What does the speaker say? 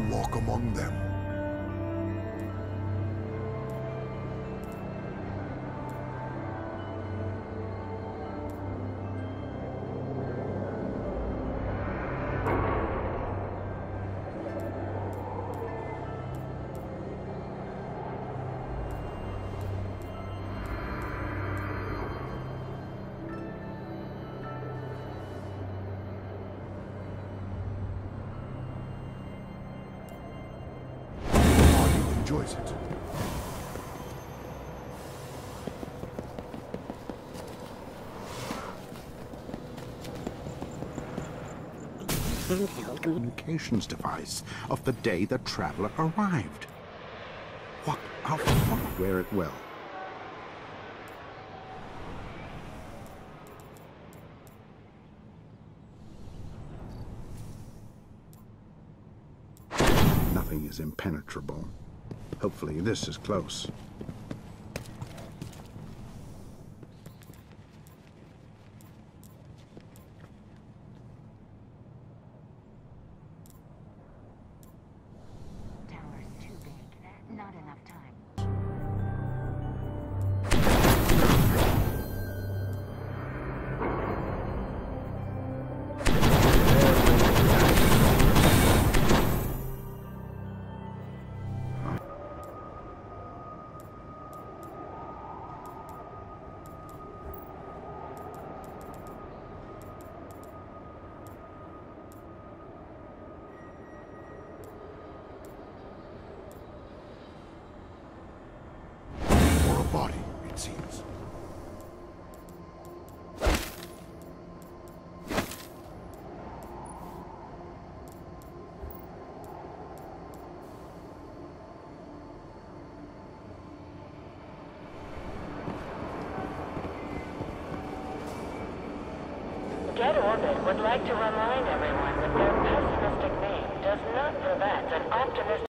walk among them. Enjoys it. Handheld communications device of the day the traveler arrived. What out where it will. Nothing is impenetrable. Hopefully this is close. Tower's too big. Not enough time. Body, it seems. Get Orbit would like to remind everyone that their pessimistic name does not prevent an optimistic